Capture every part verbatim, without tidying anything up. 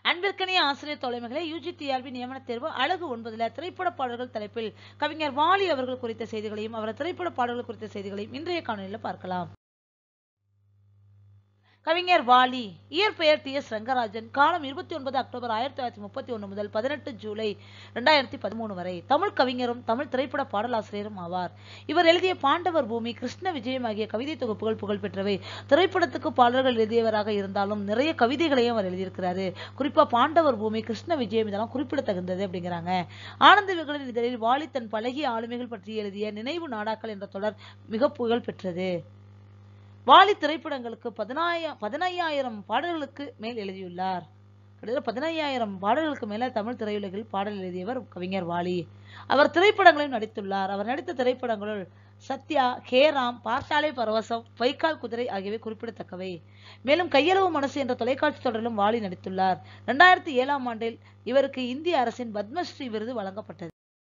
அன்பிற்கனிய ஆசிரியர் தோழமைகளே, UG TRP நியமன தேர்வு அழகு ஒன்பதுல திரைப்பட பாடல்கள் தலைப்பில் கவிஞர் வாலி அவர்கள் குறித்த செய்திகளையும் அவரது திரைப்பட பாடல்கள் குறித்த செய்திகளையும் இன்றைய காணொலியில் பார்க்கலாம். கவிஞர் வாலி இயற்பெயர் டி எஸ் ரங்கராஜன். காலம் இருபத்தி ஒன்பது அக்டோபர் ஆயிரத்தி தொள்ளாயிரத்தி முப்பத்தி ஒன்று முதல் பதினெட்டு ஜூலை இரண்டாயிரத்தி பதிமூணு வரை. தமிழ் கவிஞரும் தமிழ் திரைப்பட பாடலாசிரியரும் ஆவார். இவர் எழுதிய பாண்டவர் பூமி, கிருஷ்ண விஜயம் ஆகிய கவிதை தொகுப்புகள் புகழ் பெற்றவை. திரைப்படத்துக்கு பாடல்கள் எழுதியவராக இருந்தாலும் நிறைய கவிதைகளையும் அவர் எழுதியிருக்கிறாரு. குறிப்பா பாண்டவர் பூமி, கிருஷ்ண விஜயம் இதெல்லாம் குறிப்பிடத்தகுந்தது அப்படிங்கிறாங்க. ஆனந்த விகடன் இதழில் வாலி தன் பழகிய ஆளுமைகள் பற்றி எழுதிய நினைவு நாடாக்கள் என்ற தொடர் மிக புகழ் பெற்றது. வாலி திரைப்படங்களுக்கு பதினாயிரம் பதினையாயிரம் பாடல்களுக்கு மேல் எழுதியுள்ளார். கிட்டத்தட்ட பதினையாயிரம் பாடல்களுக்கு மேல தமிழ் திரையுலகில் பாடல் எழுதியவர் கவிஞர் வாலி. அவர் திரைப்படங்களையும் நடித்துள்ளார். அவர் நடித்த திரைப்படங்களுள் சத்யா, கேராம், பார்த்தாலே பரவசம், வைக்கால் குதிரை ஆகியவை குறிப்பிடத்தக்கவை. மேலும் கையளவு மனசு என்ற தொலைக்காட்சி தொடரிலும் வாலி நடித்துள்ளார். இரண்டாயிரத்தி ஏழாம் ஆண்டில் இவருக்கு இந்திய அரசின் பத்மஸ்ரீ விருது வழங்கப்பட்டது.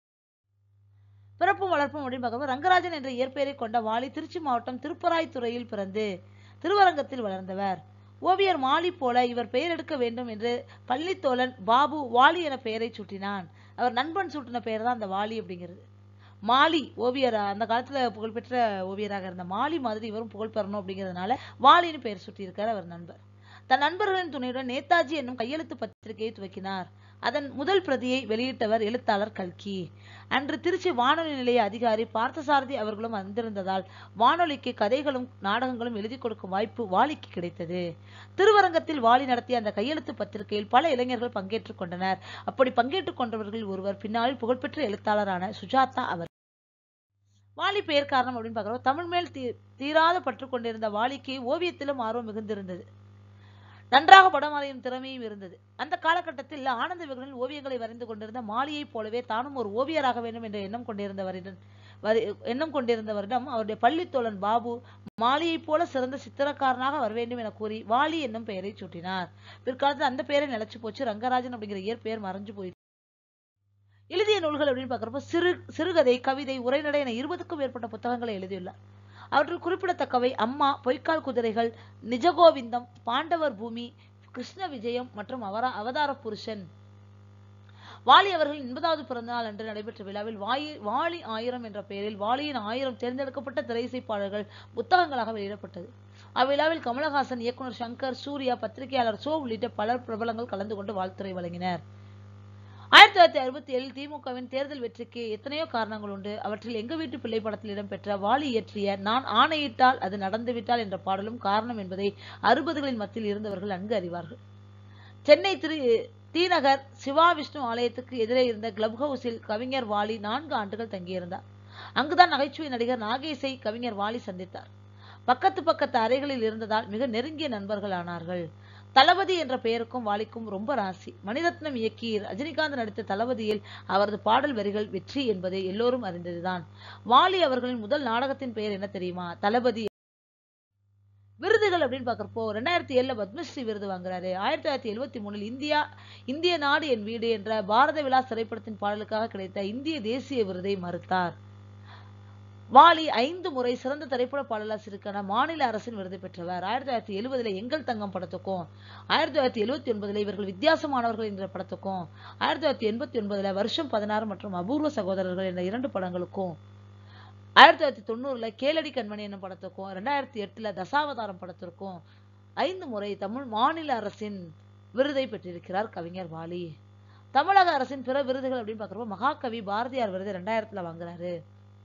பிறப்பும் வளர்ப்பும் அப்படின்னு பார்க்கும்போது ரங்கராஜன் என்ற இயற்பெயரை கொண்ட வாலி திருச்சி மாவட்டம் திருப்பராய்த்துறையில் பிறந்து திருவரங்கத்தில் வளர்ந்தவர். ஓவியர் மாலி போல இவர் பெயர் எடுக்க வேண்டும் என்று பள்ளித்தோழன் பாபு வாலி என பெயரை சூட்டினான். அவர் நண்பன் சூட்டின பெயர் தான் அந்த வாலி அப்படிங்கிறது. மாலி ஓவியர், அந்த காலத்துல புகழ்பெற்ற ஓவியராக இருந்த மாலி மாதிரி இவரும் புகழ் பெறணும் அப்படிங்கிறதுனால வாலின்னு பெயர் சூட்டியிருக்கார் அவர் நண்பர். தன் நண்பர்களின் துணையுடன் நேதாஜி என்னும் கையெழுத்து பத்திரிகையை துவக்கினார். அதன் முதல் பிரதியை வெளியிட்டவர் எழுத்தாளர் கல்கி. அன்று திருச்சி வானொலி நிலைய அதிகாரி பார்த்தசாரதி அவர்களும் வந்திருந்ததால் வானொலிக்கு கதைகளும் நாடகங்களும் எழுதி கொடுக்கும் வாய்ப்பு வாலிக்கு கிடைத்தது. திருவரங்கத்தில் வாலி நடத்திய அந்த கையெழுத்து பத்திரிகையில் பல இளைஞர்கள் பங்கேற்றுக் கொண்டனர். அப்படி பங்கேற்றுக் கொண்டவர்கள் ஒருவர் பின்னாளில் புகழ்பெற்ற எழுத்தாளரான சுஜாதா அவர். வாலி பெயர் காரணம் அப்படின்னு பார்க்கிறோம். தமிழ் மேல் தீ தீராத பற்று கொண்டிருந்த வாலிக்கு ஓவியத்திலும் ஆர்வம் மிகுந்திருந்தது. நன்றாக படம் வரையும் திறமையும் இருந்தது. அந்த காலகட்டத்தில் ஆனந்த விகடனில் ஓவியங்களை வரைந்து கொண்டிருந்த மாலியை போலவே தானும் ஒரு ஓவியராக வேண்டும் என்ற எண்ணம் கொண்டிருந்தவரிடம் எண்ணம் கொண்டிருந்தவரிடம் அவருடைய பள்ளித்தோழன் பாபு மாலியை போல சிறந்த சித்திரக்காரனாக வர வேண்டும் என கூறி வாலி என்னும் பெயரை சூட்டினார். பிற்காலத்தில் அந்த பெயரை நிலைச்சு போச்சு. ரங்கராஜன் அப்படிங்கிற இயற்பெயர் மறைஞ்சு போயிடுச்சு. எழுதிய நூல்கள் அப்படின்னு பார்க்கிறப்ப சிறு சிறுகதை, கவிதை, உரைநடை என இருபதுக்கும் மேற்பட்ட புத்தகங்களை எழுதியுள்ளார். அவற்றில் குறிப்பிடத்தக்கவை அம்மா, பொய்க்கால் குதிரைகள், நிஜகோவிந்தம், பாண்டவர் பூமி, கிருஷ்ண விஜயம் மற்றும் அவரா அவதார புருஷன். வாலி அவர்களின் எண்பதாவது பிறந்த நாள் அன்று நடைபெற்ற விழாவில் வாயி வாலி ஆயிரம் என்ற பெயரில் வாலியின் ஆயிரம் தேர்ந்தெடுக்கப்பட்ட திரையிசை பாடல்கள் புத்தகங்களாக வெளியிடப்பட்டது. அவ்விழாவில் கமலஹாசன், இயக்குனர் சங்கர், சூர்யா, பத்திரிகையாளர் சோ உள்ளிட்ட பலர் பிரபலங்கள் கலந்து கொண்டு வாழ்த்துரை வழங்கினர். ஆயிரத்தி தொள்ளாயிரத்தி அறுபத்தி ஏழில் திமுகவின் தேர்தல் வெற்றிக்கு எத்தனையோ காரணங்கள் உண்டு. அவற்றில் எங்க வீட்டு பிள்ளை படத்தில் இடம்பெற்ற வாலி இயற்றிய நான் ஆணையிட்டால் அது நடந்துவிட்டால் என்ற பாடலும் காரணம் என்பதை அறுபதுகளின் மத்தியில் இருந்தவர்கள் நன்கு அறிவார்கள். சென்னை திரு தீநகர் சிவா விஷ்ணு ஆலயத்துக்கு எதிரே இருந்த கிளப் ஹவுஸில் கவிஞர் வாலி நான்கு ஆண்டுகள் தங்கியிருந்தார். அங்குதான் நகைச்சுவை நடிகர் நாகேஷை கவிஞர் வாலி சந்தித்தார். பக்கத்து பக்கத்து அறைகளில் இருந்ததால் மிக நெருங்கிய நண்பர்கள் ஆனார்கள். தளபதி என்ற பெயருக்கும் வாலிக்கும் ரொம்ப ராசி. மணிரத்னம் இயக்கி ரஜினிகாந்த் நடித்த தளபதியில் அவரது பாடல் வரிகள் வெற்றி என்பதை எல்லோரும் அறிந்ததுதான். வாலி அவர்களின் முதல் நாடகத்தின் பெயர் என்ன தெரியுமா? தளபதி. விருதுகள் அப்படின்னு பாக்குறப்போ ரெண்டாயிரத்தி ஏழுல பத்மஸ்ரீ விருது வாங்குறாரு. ஆயிரத்தி தொள்ளாயிரத்தி எழுபத்தி மூணில் இந்தியா இந்திய நாடு என் வீடு என்ற பாரத விலாஸ் திரைப்படத்தின் பாடலுக்காக கிடைத்த இந்திய தேசிய விருதை மறுத்தார். வாலி ஐந்து முறை சிறந்த திரைப்பட பாடலாசிரியருக்கான மாநில அரசின் விருது பெற்றவர். ஆயிரத்தி தொள்ளாயிரத்தி எழுபதுல எங்கள் தங்கம் படத்துக்கும், ஆயிரத்தி தொள்ளாயிரத்தி எழுபத்தி ஒன்பதுல இவர்கள் வித்தியாசமானவர்கள் என்ற படத்துக்கும், ஆயிரத்தி தொள்ளாயிரத்தி எண்பத்தி ஒன்பதுல வருஷம் பதினாறு மற்றும் அபூர்வ சகோதரர்கள் என்ற இரண்டு படங்களுக்கும், ஆயிரத்தி தொள்ளாயிரத்தி தொண்ணூறுல கேளடி கண்மணி என்னும் படத்துக்கும், இரண்டாயிரத்தி எட்டுல தசாவதாரம் படத்திற்கும் ஐந்து முறை தமிழ் மாநில அரசின் விருதை பெற்றிருக்கிறார் கவிஞர் வாலி. தமிழக அரசின் பிற விருதுகள் அப்படின்னு பாக்குறப்போ மகாகவி பாரதியார் விருது இரண்டாயிரத்துல வாங்குறாரு.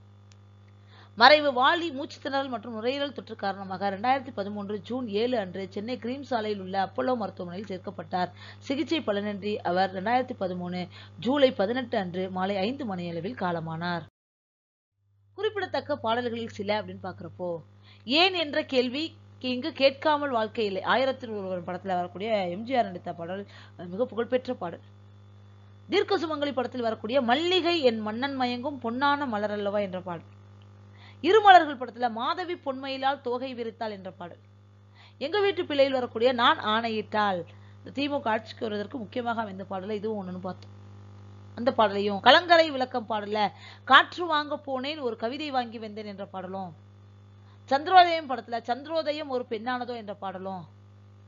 மறைவு வாலி மூச்சு திணறல் மற்றும் நுரையீரல் தொற்று காரணமாக இரண்டாயிரத்தி பதிமூன்று ஜூன் ஏழு அன்று சென்னை கிரீம் சாலையில் உள்ள அப்போலோ மருத்துவமனையில் சேர்க்கப்பட்டார். சிகிச்சை பலனின்றி அவர் இரண்டாயிரத்தி பதிமூணு ஜூலை பதினெட்டு அன்று மாலை ஐந்து மணியளவில் காலமானார். குறிப்பிடத்தக்க பாடல்களில் சில அப்படின்னு பாக்குறப்போ ஏன் என்ற கேள்வி இங்கு கேட்காமல் வாழ்க்கை இல்லை. ஆயிரத்தி ஒருவர் படத்துல வரக்கூடிய எம்ஜிஆர் நடித்த பாடல் மிக புகழ்பெற்ற பாடல். தீர்க்க சுமங்கலி படத்தில் வரக்கூடிய மல்லிகை என் மன்னன் மயங்கும் பொன்னான மலர் அல்லவா என்ற பாடல். இருமலர்கள் படத்துல மாதவி பொன்மையிலால் தோகை விரித்தாள் என்ற பாடல். எங்க வீட்டு பிள்ளையில் வரக்கூடிய நான் ஆணையிட்டால் திமுக ஆட்சிக்கு வருவதற்கு முக்கியமாக அமைந்த பாடல இதுவும் ஒண்ணுன்னு பார்த்தோம். அந்த பாடலையும் கலங்கரை விளக்கம் பாடல காற்று வாங்க போனேன் ஒரு கவிதை வாங்கி வந்தேன் என்ற பாடலும், சந்திரோதயம் படத்துல சந்திரோதயம் ஒரு பெண்ணானதோ என்ற பாடலும்,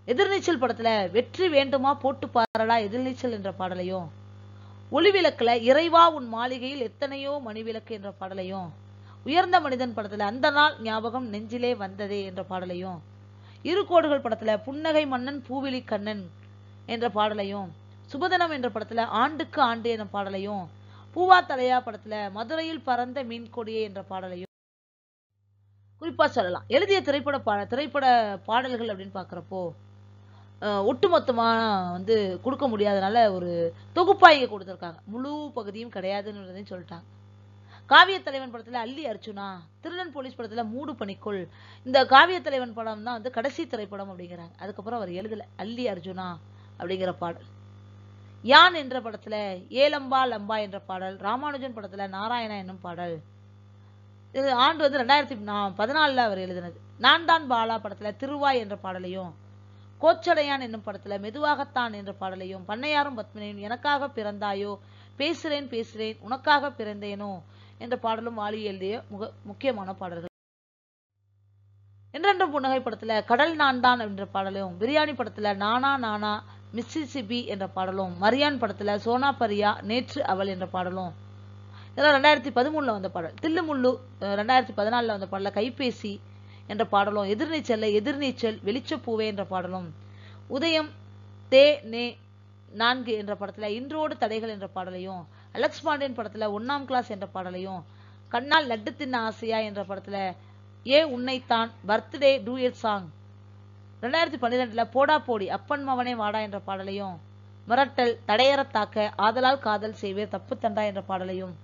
எதிர்நீச்சல் படத்துல வெற்றி வேண்டுமா போட்டு பாரடா எதிர்நீச்சல் என்ற பாடலையும், ஒளிவிளக்குல இறைவா உன் மாளிகையில் எத்தனையோ மணிவிளக்கு என்ற பாடலையும், உயர்ந்த மனிதன் படத்துல அந்த நாள் ஞாபகம் நெஞ்சிலே வந்ததே என்ற பாடலையும், இரு கோடுகள் படத்துல புன்னகை மன்னன் பூவிழி கண்ணன் என்ற பாடலையும், சுபதனம் என்ற படத்துல ஆண்டுக்கு ஆண்டு என்ற பாடலையும், பூவா தலையா படத்துல மதுரையில் பறந்த மீன் கொடியே என்ற பாடலையும் குறிப்பா சொல்லலாம். எழுதிய திரைப்பட பா திரைப்பட பாடல்கள் அப்படின்னு பாக்குறப்போ ஒட்டுமொத்தமா வந்து கொடுக்க முடியாதனால ஒரு தொகுப்பா இங்க கொடுத்திருக்காங்க. முழு பகுதியும் கிடையாதுன்னு சொல்லிட்டாங்க. காவிய தலைவன் படத்துல அல்லி அர்ஜுனா, திருடன் போலீஸ் படத்துல மூடு பனிக்குள். இந்த காவிய தலைவன் படம் தான் வந்து கடைசி திரைப்படம் அப்படிங்கிறாங்க. அதுக்கப்புறம் அவர் எழுதல அல்லி அர்ஜுனா அப்படிங்கிற பாடல். யான் என்ற படத்துல ஏலம்பா லம்பா என்ற பாடல், ராமானுஜன் படத்துல நாராயணா என்னும் பாடல். இது ஆண்டு வந்து ரெண்டாயிரத்தி பதினாலுல அவர் எழுதினது. நான் தான் பாலா படத்துல திருவாய் என்ற பாடலையும், கோச்சடையான் என்னும் படத்துல மெதுவாகத்தான் என்ற பாடலையும், பண்ணையாரும் பத்மினியும் எனக்காக பிறந்தாயோ, பேசுறேன் பேசுறேன் உனக்காக பிறந்தேனோ என்ற பாடலும் வாலி எழுதிய முக முக்கியமான பாடல்கள். என்றென்றும் புன்னகை படத்துல கடல் நான் தான் என்ற பாடலும், பிரியாணி படத்துல நானா நானா மிஸ்ஸிசிபி என்ற பாடலும், மரியான் படத்துல சோனா பரியா நேற்று அவள் என்ற பாடலும், இதெல்லாம் ரெண்டாயிரத்தி பதிமூணுல வந்த பாடல். தில்லுமுள்ளு ரெண்டாயிரத்தி பதினாலுல வந்த பாடல கைபேசி என்ற பாடலும், எதிர்நீச்சல்ல எதிர்நீச்சல் வெளிச்சப்பூவே என்ற பாடலும், உதயம் தே நே நான்கு என்ற படத்துல இன்றோடு தடைகள் என்ற பாடலையும், அலெக்ஸ் பாண்டியன் படத்துல ஒன்னாம் கிளாஸ் என்ற பாடலையும், கண்ணால் லட்டு தின்ன ஆசையா என்ற படத்துல ஏ உன்னைத்தான் பர்த்டே டூயட் சாங், ரெண்டாயிரத்தி பன்னிரெண்டுல போடா போடி அப்பன் மவனே வாடா என்ற பாடலையும், மிரட்டல் தடையற தாக்க ஆதலால் காதல் செய்வேர் தப்பு தண்டா என்ற பாடலையும்,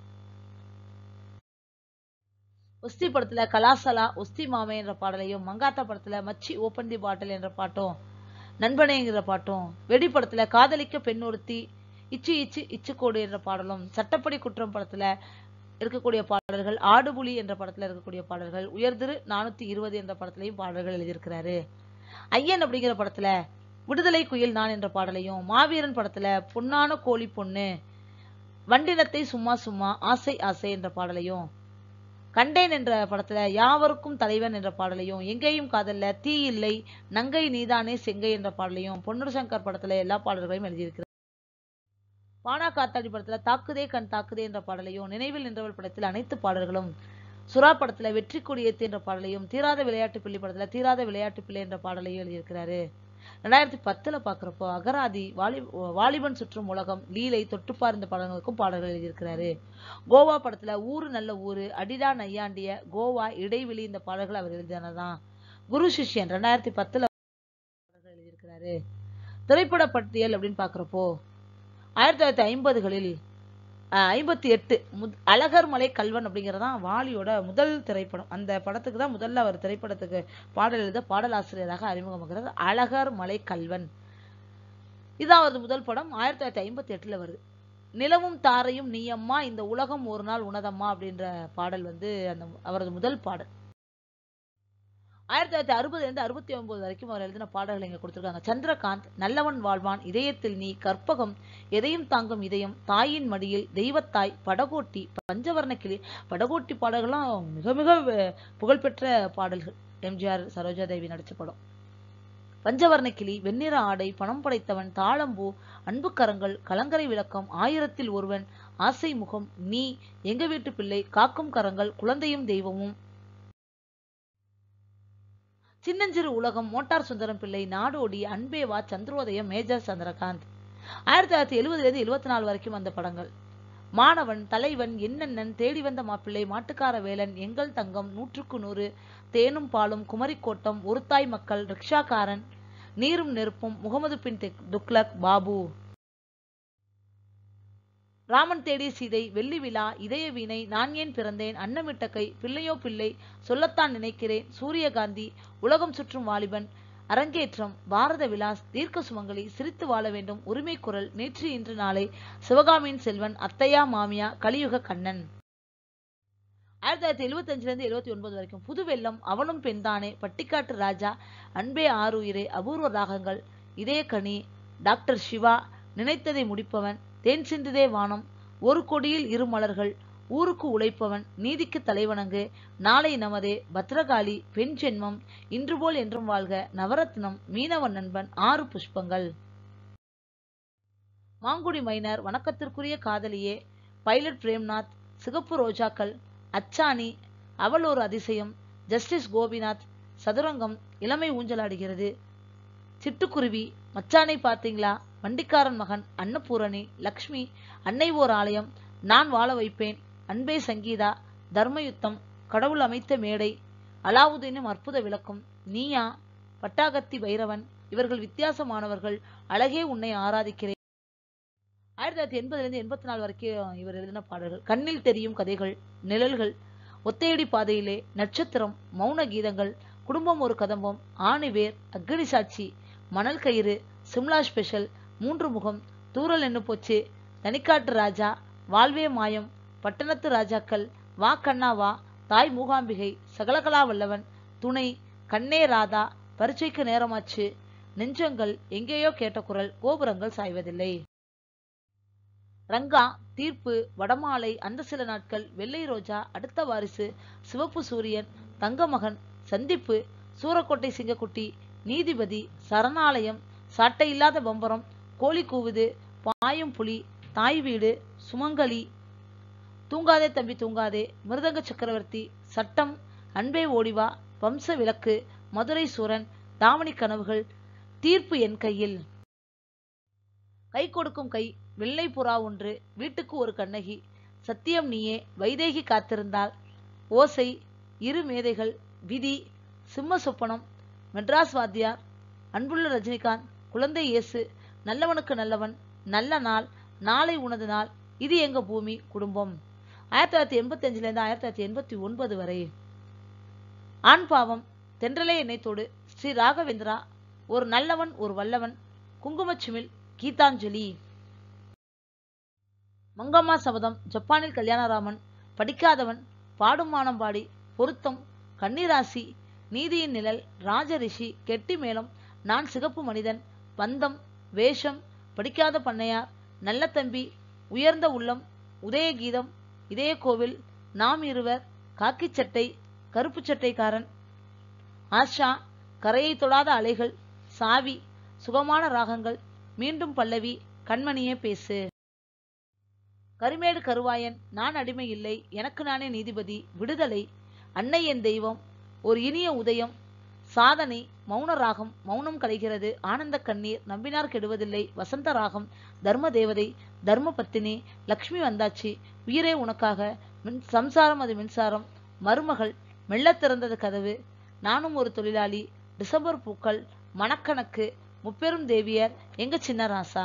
ஒஸ்தி படத்துல கலாசலா ஒஸ்தி மாமே என்ற பாடலையும், மங்காத்தா படத்துல மச்சி ஓப்பன் தி பாட்டில் என்ற பாட்டும், நண்பனேங்கிற பாட்டும், வெடி படத்துல காதலிக்க பெண் ஒருத்தி இச்சு இச்சு இச்சுக்கோடு என்ற பாடலும், சட்டப்படி குற்றம் படத்துல இருக்கக்கூடிய பாடல்கள், ஆடுபுலி என்ற படத்துல இருக்கக்கூடிய பாடல்கள், உயர்திரு நானூத்தி இருபது என்ற படத்திலையும் பாடல்கள் எழுதியிருக்கிறாரு. ஐயன் அப்படிங்கிற படத்துல விடுதலை குயில் நான் என்ற பாடலையும், மாவீரன் படத்துல பொன்னான கோழி பொண்ணு, வண்டினத்தை சும்மா சும்மா ஆசை ஆசை என்ற பாடலையும், கண்டேன் என்ற படத்துல யாவருக்கும் தலைவன் என்ற பாடலையும், எங்கேயும் காதல்ல தீ இல்லை நங்கை நீதானே செங்கை என்ற பாடலையும், பொன்னுரு சங்கர் படத்துல எல்லா பாடல்களையும் எழுதியிருக்கிறார். பானா காத்தாடி படத்துல தாக்குதே கண் தாக்குதே என்ற பாடலையும், நினைவில் நின்றவள் படத்தில் அனைத்து பாடல்களும், சுறா படத்துல வெற்றி கொடியேத்து என்ற பாடலையும், தீராத விளையாட்டு பிள்ளை படத்துல தீராத விளையாட்டு பிள்ளை என்ற பாடலையும் எழுதியிருக்கிறாரு. ரெண்டாயிரத்தி பத்துல பாக்குறப்போ அகராதி, வாலி வாலிபன் சுற்றும் உலகம், லீலை, தொட்டுப்பார் இந்த படங்களுக்கும் பாடல்கள் எழுதியிருக்கிறாரு. கோவா படத்துல ஊரு நல்ல ஊரு, அடிடா நையாண்டிய, கோவா, இடைவெளி இந்த பாடல்கள் அவர் எழுதினதான். குரு சிஷ்யன் ரெண்டாயிரத்தி பத்துல பாடல்கள் எழுதியிருக்கிறாரு. திரைப்பட பட்டியல் அப்படின்னு பாக்குறப்போ ஆயிரத்தி தொள்ளாயிரத்தி ஐம்பதுகளில் ஐம்பத்தி எட்டு அழகர் மலை கல்வன் அப்படிங்கறதான் வாலியோட முதல் திரைப்படம். அந்த படத்துக்கு தான் முதல்ல அவர் திரைப்படத்துக்கு பாடல் எழுத பாடலாசிரியராக அறிமுகமாகிறது. அழகர் மலை கல்வன் இதான் அவரது முதல் படம். ஆயிரத்தி தொள்ளாயிரத்தி ஐம்பத்தி எட்டுல வருது. நிலவும் தாரையும் நீயம்மா இந்த உலகம் ஒரு நாள் உனதம்மா அப்படின்ற பாடல் வந்து அந்த அவரது முதல் பாடல். ஆயிரத்தி தொள்ளாயிரத்தி அறுபதுல இருந்து அறுபத்தி ஒன்பது வரைக்கும் அவர் எழுதின பாடல்கள் இங்க கொடுத்திருக்காங்க. சந்திரகாந்த், நல்லவன் வாழ்வான், இதயத்தில் நீ, கற்பகம், எதையும் தாங்கும் இதயம், தாயின் மடியில், தெய்வத்தாய், படகோட்டி, பஞ்சவர்ண கிளி. படகோட்டி பாடல்கள்லாம் மிக மிக புகழ்பெற்ற பாடல்கள். எம்ஜிஆர் சரோஜா தேவி நடிச்ச படம். பஞ்சவர்ண கிளி, வெண்ணிற ஆடை, பணம் படைத்தவன், தாளம்பூ, அன்பு கரங்கள், கலங்கரை விளக்கம், ஆயிரத்தில் ஒருவன், ஆசை முகம், நீ, எங்க வீட்டு பிள்ளை, காக்கும் கரங்கள், குழந்தையும் தெய்வமும், சின்னஞ்சிறு உலகம், மோட்டார் சுந்தரம் பிள்ளை, நாடோடி, அன்பேவா, சந்திரோதயம், மேஜர் சந்திரகாந்த். ஆயிரத்தி தொள்ளாயிரத்தி எழுபதுல இருந்து எழுபத்தி நாலு வரைக்கும் வந்த படங்கள். மாணவன், தலைவன், என்னென்னன், தேடி வந்த மாப்பிள்ளை, மாட்டுக்கார வேலன், எங்கள் தங்கம், நூற்றுக்கு நூறு, தேனும் பாலும், குமரிக்கோட்டம், ஒருத்தாய் மக்கள், ரிக்ஷாக்காரன், நீரும் நெருப்பும், முகமது பின் துக்ளக், பாபு, ராமன் தேடிய சீதை, வெள்ளி விழா, இதய வீணை, நான் ஏன் பிறந்தேன், அன்னமிட்ட கை, பிள்ளையோ பிள்ளை, சொல்லத்தான் நினைக்கிறேன், சூரியகாந்தி, உலகம் சுற்றும் வாலிபன், அரங்கேற்றம், பாரத விலாஸ், தீர்க்க சுமங்கலி, சிரித்து வாழ வேண்டும், உரிமை குரல், நேற்று இன்று நாளை, சிவகாமியின் செல்வன், அத்தையா மாமியா, கலியுக கண்ணன். ஆயிரத்தி தொள்ளாயிரத்தி எழுபத்தி அஞ்சுல இருந்து எழுபத்தி ஒன்பது வரைக்கும் புது வெள்ளம், அவனும் பெண்தானே, பட்டிக்காட்டு ராஜா, அன்பே ஆறுயிரே, அபூர்வ ராகங்கள், இதய கனி, டாக்டர் சிவா, நினைத்ததை முடிப்பவன், தேன் சிந்துதே வானம், ஒரு கொடியில் இரு மலர்கள், ஊருக்கு உழைப்பவன் நீதிக்கு தலைவணங்கு நாளை நமதே பத்ரகாளி பெண் ஜென்மம் இன்று போல் என்றும் வாழ்க நவரத்னம் மீனவன் நண்பன் ஆறு புஷ்பங்கள். மாங்குடி மைனர் வணக்கத்திற்குரிய காதலியே பைலட் பிரேம்நாத் சிகப்பு ரோஜாக்கள் அச்சாணி அவள் ஒரு அதிசயம் ஜஸ்டிஸ் கோபிநாத் சதுரங்கம் இளமை ஊஞ்சலாடுகிறது சிட்டுக்குருவி மச்சானை பாத்தீங்களா வண்டிக்காரன் மகன் அன்னபூரணி லக்ஷ்மி அன்னை ஓர் ஆலயம் நான் வாழ வைப்பேன் அன்பே சங்கீதா தர்மயுத்தம் கடவுள் அமைத்த மேடை அலாவுதீனும் அற்புத விளக்கம் நீயா பட்டாகத்தி பைரவன் இவர்கள் வித்தியாசமானவர்கள் அழகே உன்னை ஆராதிக்கிறேன். ஆயிரத்தி தொள்ளாயிரத்தி எண்பதுல இருந்து எண்பத்தி நாலு வரைக்கும் இவர் எழுதின பாடல்கள் கண்ணில் தெரியும் கதைகள் நிழல்கள் ஒத்தையடி பாதையிலே நட்சத்திரம் மௌன கீதங்கள் குடும்பம் ஒரு கதம்பம் ஆணிவேர் அக்னி சாட்சி மணல் கயிறு சிம்லா ஸ்பெஷல் மூன்று முகம் தூரல் என்ன போச்சு தனிக்காட்டு ராஜா வாழ்வே மாயம் பட்டணத்து ராஜாக்கள் வா கண்ணா வா தாய் மூகாம்பிகை சகலகலா வல்லவன் துணை கண்ணே ராதா பரீட்சைக்கு நேரமாச்சு நெஞ்சங்கள் எங்கேயோ கேட்ட குரல் கோபுரங்கள் சாய்வதில்லை ரங்கா தீர்ப்பு வடமாலை அந்த சில நாட்கள் வெள்ளை ரோஜா அடுத்த வாரிசு சிவப்பு சூரியன் தங்கமகன் சந்திப்பு சூரக்கோட்டை சிங்கக்குட்டி நீதிபதி சரணாலயம் சாட்டையில்லாத பம்பரம் கோழி கூவுது பாயும் புலி தாய் வீடு சுமங்கலி தூங்காதே தம்பி தூங்காதே மிருதங்க சக்கரவர்த்தி சட்டம் அன்பே ஓடிவா வம்ச விளக்கு மதுரை சூரன் தாவணி கனவுகள் தீர்ப்பு என் கையில் கை கொடுக்கும் கை வெள்ளை புறா ஒன்று வீட்டுக்கு ஒரு கண்ணகி சத்தியம் நீயே வைதேகி காத்திருந்தாள் ஓசை இரு மேதைகள் விதி சிம்ம சொப்பனம் மெட்ராஸ் வாத்தியார் அன்புள்ள ரஜினிகாந்த் குழந்தை இயேசு நல்லவனுக்கு நல்லவன் நல்ல நாள் நாளை உனது நாள் இது எங்க பூமி குடும்பம். ஆயிரத்தி தொள்ளாயிரத்தி எண்பத்தி அஞ்சுல இருந்து ஆயிரத்தி தொள்ளாயிரத்தி எண்பத்தி ஒன்பது வரை ஆண் பாவம் தென்றலே எண்ணெய்த்தோடு ஸ்ரீ ராகவேந்திரா ஒரு நல்லவன் ஒரு வல்லவன் குங்குமச்சிமில் கீதாஞ்சலி மங்கம்மா சபதம் ஜப்பானில் கல்யாணராமன் படிக்காதவன் பாடும் வானம்பாடி பொருத்தம் கன்னிராசி நீதியின் நிழல் ராஜரிஷி கெட்டி மேளம் நான் சிகப்பு மனிதன் பந்தம் வேஷம் படிக்காத பண்ணையார் நல்ல தம்பி உயர்ந்த உள்ளம் உதயகீதம் இதய கோவில் நாம் இருவர் காக்கி சட்டை கருப்பு சட்டைக்காரன் ஆஷா கரையை தொடாத அலைகள் சாவி சுகமான ராகங்கள் மீண்டும் பல்லவி கண்மணியே பேசு கருமேடு கருவாயன் நான் அடிமை இல்லை எனக்கு நானே நீதிபதி விடுதலை அன்னை என் தெய்வம் ஒரு இனிய உதயம் சாதனை மௌன ராகம் மௌனம் கலைகிறது ஆனந்த கண்ணீர் நம்பினார் கெடுவதில்லை வசந்த ராகம் தர்ம தேவதை தர்ம பத்தினி லக்ஷ்மி வந்தாச்சி உயிரே உனக்காக மின் சம்சாரம் அது மின்சாரம் மருமகள் மெல்ல திறந்தது கதவு நானும் ஒரு தொழிலாளி டிசம்பர் பூக்கள் மணக்கணக்கு முப்பெரும் தேவியர் எங்க சின்ன ராசா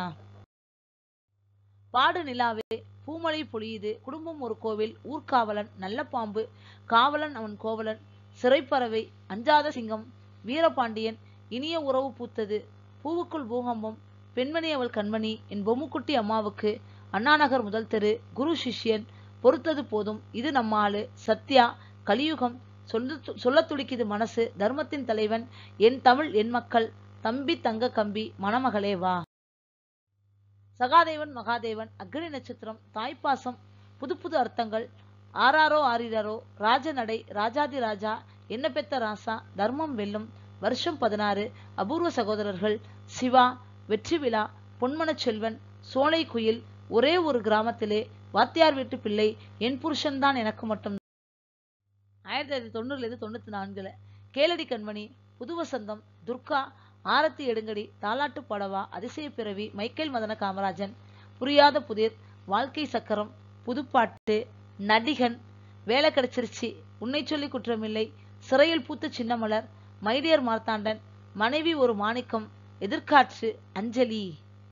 பாடு நிலாவே பூமழை பொழியுது குடும்பம் ஒரு கோவில் ஊர்காவலன் நல்ல பாம்பு காவலன் அவன் கோவலன் சிறைப்பறவை அஞ்சாத சிங்கம் வீரபாண்டியன் இனிய உறவு பூத்தது பூவுக்குள் பூகம்பம் பெண்மணி அவள் கண்மணி என் பொம்முக்குட்டி அம்மாவுக்கு அண்ணாநகர் முதல் தெரு குரு சிஷ்யன் பொறுத்தது போதும் இது நம்மாளு சத்யா கலியுகம் சொல்ல சொல்ல துடிக்குது மனசு தர்மத்தின் தலைவன் என் தமிழ் என் மக்கள் தம்பி தங்க கம்பி மணமகளே வா சகாதேவன் மகாதேவன் அக்னி நட்சத்திரம் தாய்ப்பாசம் புது புது அர்த்தங்கள் ஆறாரோ ஆறிரோ ராஜநடை ராஜாதி ராஜா என்ன பெத்த ராசா தர்மம் வெல்லும் வருஷம் பதினாறு அபூர்வ சகோதரர்கள் சிவா வெற்றி விழா பொன்மனச் செல்வன் சோலை குயில் ஒரே ஒரு கிராமத்திலே வாத்தியார் வீட்டு பிள்ளை என் புருஷன்தான் எனக்கு மட்டும். ஆயிரத்தி தொள்ளாயிரத்தி தொண்ணூறுல இருந்து தொண்ணூத்தி நான்குல கேளடி கண்மணி புது வசந்தம் துர்கா ஆரத்தி எடுங்கடி தாலாட்டு படவா அதிசய பிறவி மைக்கேல் மதன காமராஜன் புரியாத புதிர் வாழ்க்கை சக்கரம் புதுப்பாட்டு நடிகன் வேலை கிடைச்சிருச்சு உன்னை சொல்லி குற்றமில்லை சிறையில் பூத்த சின்னமலர் மைடியர் மார்த்தாண்டன் மனைவி ஒரு மாணிக்கம் எதிர்காற்று அஞ்சலி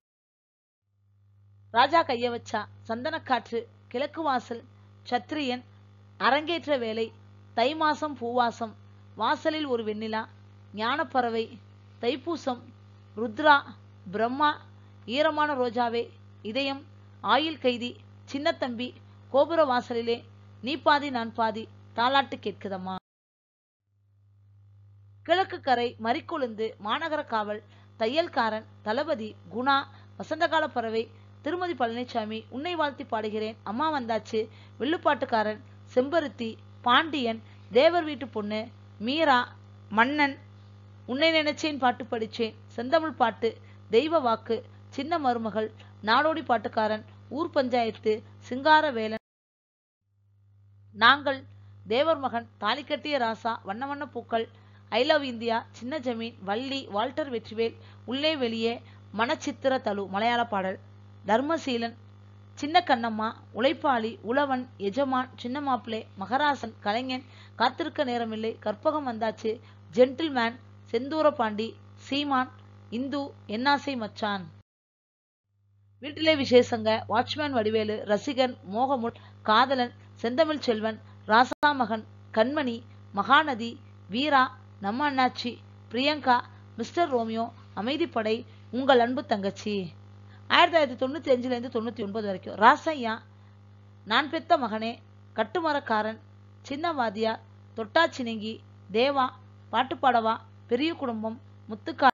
ராஜா கைய வச்சா சந்தனக்காற்று கிழக்கு வாசல் சத்திரியன் அரங்கேற்ற வேலை தை மாசம் பூவாசம் வாசலில் ஒரு வெண்ணிலா ஞானப்பறவை தைப்பூசம் ருத்ரா பிரம்மா ஈரமான ரோஜாவே இதயம் ஆயில் கைதி சின்னத்தம்பி கோபுர வாசலிலே நீ பாதி நான் பாதி தாலாட்டு கேட்குதம்மா. கிழக்கு கரை மறிக்கொழுந்து மாநகர காவல் தையல்காரன் தளபதி குணா வசந்தகால பறவை திருமதி பழனிசாமி, உன்னை வாழ்த்தி பாடுகிறேன், அம்மா வந்தாச்சு, வில்லுப்பாட்டுக்காரன், செம்பருத்தி, பாண்டியன், தேவர் வீட்டு பொண்ணு, மீரா, மன்னன், உன்னை நினைச்சேன் பாட்டு படிச்சேன், செந்தமிழ் பாட்டு, தெய்வ வாக்கு, சின்ன மருமகள், நாடோடி பாட்டுக்காரன், ஊர் பஞ்சாயத்து, சிங்காரவேலன், நாங்கள், தேவர் மகன், தாலி கட்டிய ராசா, வண்ண வண்ண பூக்கள், ஐ லவ் இந்தியா, சின்ன ஜமீன், வள்ளி, வால்டர் வெற்றிவேல், உள்ளே வெளியே, மனச்சித்திர தலு மலையாள பாடல், தர்மசீலன், சின்ன கண்ணம்மா, உழைப்பாளி, உழவன், எஜமான், சின்ன மாப்பிளே, மகராசன், கலைஞன், காத்திருக்க நேரமில்லை, கற்பகம் வந்தாச்சு, ஜென்டில்மேன், செந்தூர பாண்டி, சீமான், இந்து, என்னாசை மச்சான், வீட்டிலே விசேஷங்க, வாட்ச்மேன் வடிவேலு, ரசிகன், மோகமுல், காதலன், செந்தமிழ் செல்வன், ராசா மகன், கண்மணி, மகாநதி, வீரா, நம்ம அண்ணாச்சி, பிரியங்கா, மிஸ்டர் ரோமியோ, அமைதிப்படை, உங்கள் அன்பு தங்கச்சி. ஆயிரத்தி தொள்ளாயிரத்தி தொண்ணூத்தி அஞ்சுல இருந்து தொண்ணூத்தி ஒன்பது வரைக்கும் ராசையா, நான் பெத்த மகனே, கட்டுமரக்காரன், சின்னவாதியா, தொட்டாச்சினங்கி, தேவா, பாட்டுப்பாடவா, பெரிய குடும்பம், முத்துக்கா,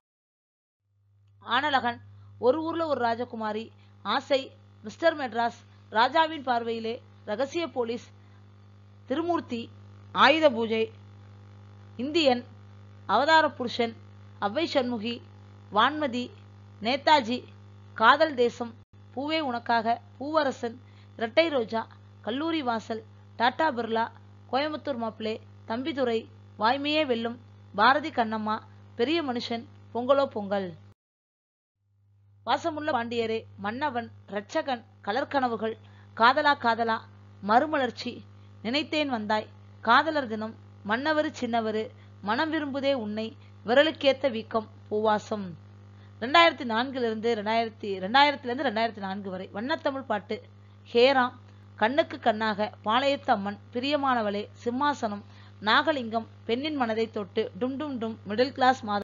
ஆனலகன், ஒரு ஊர்ல ஒரு ராஜகுமாரி, ஆசை, மிஸ்டர் மெட்ராஸ், ராஜாவின் பார்வையிலே, ரகசிய போலீஸ், திருமூர்த்தி, ஆயுத பூஜை, இந்தியன், அவதார புருஷன், அவ்வை சண்முகி, வான்மதி, நேதாஜி, காதல் தேசம், பூவே உனக்காக, பூவரசன், இரட்டை ரோஜா, கல்லூரி வாசல், டாடா பிர்லா, கோயம்புத்தூர் மாப்பிளே, தம்பிதுரை, வாய்மையே வெல்லும், பாரதி கண்ணம்மா, பெரிய மனுஷன், பொங்கலோ பொங்கல், வாசமுள்ள பாண்டியரே, மன்னவன், இரட்சகன், கலர்கனவுகள், காதலா காதலா, மறுமலர்ச்சி, நினைத்தேன் வந்தாய், காதலர் தினம், மன்னவரு சின்னவரு, மனம் விரும்புதே உன்னை, விரலுக்கேத்த வீக்கம், பூவாசம். ரெண்டாயிரத்தி நான்கிலிருந்து ரெண்டாயிரத்தி ரெண்டாயிரத்திலிருந்து ரெண்டாயிரத்தி நான்கு வரை வண்ணத்தமிழ் பாட்டு, ஹேராம், கண்ணுக்கு கண்ணாக, பாளையத்து அம்மன், பிரியமானவளே, சிம்மாசனம், நாகலிங்கம், பெண்ணின் மனதை தொட்டு, டும் டும் டும், மிடில் கிளாஸ் மாதம்,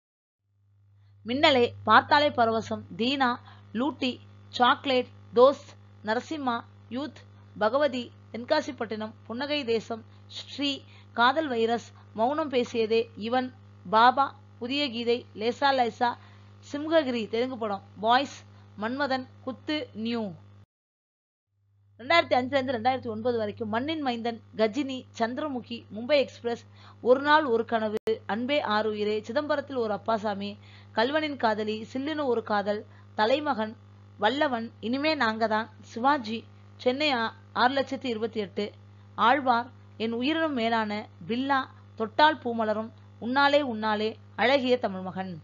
மின்னலே, பார்த்தாலே பரவசம், தீனா, லூட்டி, சாக்லேட், தோஸ்த், நரசிம்மா, யூத், பகவதி, தென்காசிப்பட்டினம், புன்னகை தேசம், ஸ்ரீ, காதல் வைரஸ், மௌனம் பேசியதே, இவன், பாபா, புதிய கீதை, லேசா லேசா, சிம்ஹகிரி தெலுங்கு படம், பாய்ஸ், மன்மதன், குத்து, நியூ. ரெண்டாயிரத்தி அஞ்சுல இருந்து ரெண்டாயிரத்தி ஒன்பது வரைக்கும் மண்ணின் மைந்தன், கஜினி, சந்திரமுகி, மும்பை எக்ஸ்பிரஸ், ஒரு நாள் ஒரு கனவு, அன்பே ஆறுயிரே, சிதம்பரத்தில் ஒரு அப்பாசாமி, கல்வனின் காதலி, சில்லுன்னு ஒரு காதல், தலைமகன், வல்லவன், இனிமே நாங்கதான், சிவாஜி, சென்னை ஆறு லட்சத்தி இருபத்தி எட்டு, ஆழ்வார், என் உயிரினும் மேலான, பில்லா, தொட்டால் பூமலரும், உன்னாலே உன்னாலே, அழகிய தமிழ்மகன்,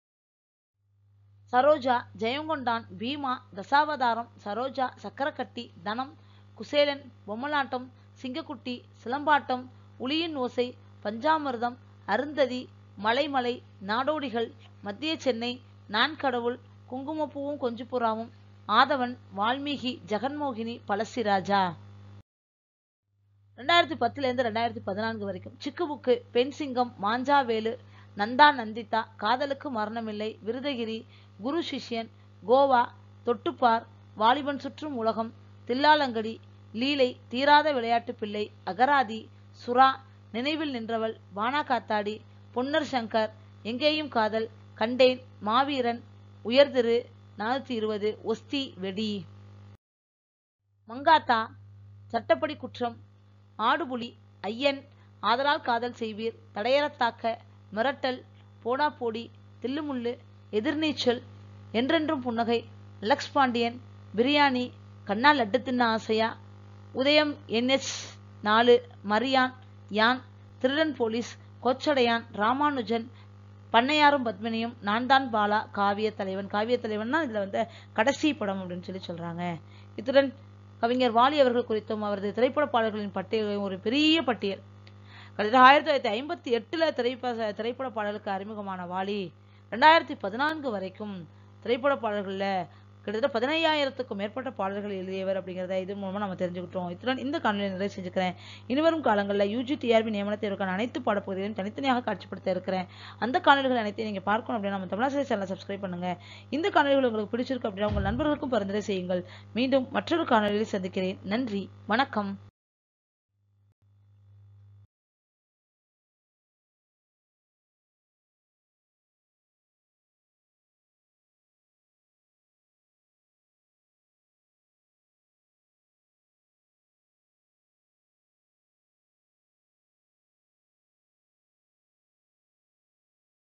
சரோஜா, ஜெயங்கொண்டான், பீமா, தசாவதாரம், சரோஜா, சக்கரக்கட்டி, தனம், குசேலன், பொம்மலாட்டம், சிங்கக்குட்டி, சிலம்பாட்டம், உளியின் ஓசை, பஞ்சாமிர்தம், அருந்ததி, மலைமலை, நாடோடிகள், மத்திய சென்னை, நான் கடவுள், குங்குமப்பூவும் கொஞ்சுப்புறாவும், ஆதவன், வால்மீகி, ஜெகன்மோகினி, பழசிராஜா. ரெண்டாயிரத்தி பத்துல இருந்து ரெண்டாயிரத்தி பதினான்கு வரைக்கும் சிக்குபுக்கு, பெண் சிங்கம், மாஞ்சாவேலு, நந்தா நந்திதா, காதலுக்கு மரணமில்லை, விருதகிரி, குரு சிஷ்யன், கோவா, தொட்டுப்பார், வாலிபன் சுற்றும் உலகம், தில்லாலங்கடி, லீலை, தீராத விளையாட்டு பிள்ளை, அகராதி, சுறா, நினைவில் நின்றவள், வானா காத்தாடி, பொன்னர் சங்கர், எங்கேயும் காதல், கண்டேன், மாவீரன், உயர்திரு, நானூத்தி இருபது, ஒஸ்தி, வெடி, மங்காத்தா, சட்டப்படி குற்றம், ஆடுபுலி, ஐயன், ஆதலால் காதல் செய்வீர், தடையறத்தாக்க, மிரட்டல், போடா போடி, தில்லுமுள்ளு, எதிர்நீச்சல், என்றென்றும் புன்னகை, அலெக்ஸ் பாண்டியன், பிரியாணி, கண்ணா லட்டு தின்ன ஆசையா, உதயம், என்எச் நாலு, மரியான், யான், திருடன் போலீஸ், கொச்சடையான், ராமானுஜன், பண்ணையாரும் பத்மினியும், நான் தான் பாலா, காவிய தலைவன். காவிய தலைவன் தான் இதுல வந்து கடைசி படம் அப்படின்னு சொல்லி சொல்றாங்க. இத்துடன் கவிஞர் வாலி அவர்கள் குறித்தும் அவரது திரைப்பட பாடல்களின் பட்டியல் ஒரு பெரிய பட்டியல். கடந்த ஆயிரத்தி தொள்ளாயிரத்தி ஐம்பத்தி எட்டுல திரைப்பட திரைப்பட பாடலுக்கு அறிமுகமான வாலி ரெண்டாயிரத்தி பதினான்கு வரைக்கும் திரைப்பட பாடல்கள்ல கிட்டத்தட்ட பதினையாயிரத்துக்கும் மேற்பட்ட பாடல்கள் எழுதியவர் அப்படிங்கிறத இது மூலமா நம்ம தெரிஞ்சுக்கிட்டோம். இத்துடன் இந்த காணொலியை நிறைய செஞ்சுக்கிறேன். இனிவரும் காலங்களில் யூஜி டிஆர்பி நியமன தேர்வுக்கான அனைத்து பாடப்பகுதிகளையும் தனித்தனியாக காட்சிப்படுத்த இருக்கிறேன். அந்த காணொலிகள் அனைத்தையும் நீங்க பார்க்கணும் அப்படின்னா நம்ம தமிழாசிரியர் சேனலை சப்ஸ்கிரைப் பண்ணுங்க. இந்த காணொலிகள் உங்களுக்கு பிடிச்சிருக்கு அப்படின்னா உங்கள் நண்பர்களுக்கும் பரிந்துரை செய்யுங்கள். மீண்டும் மற்றொரு காணொலியில் சந்திக்கிறேன். நன்றி, வணக்கம்.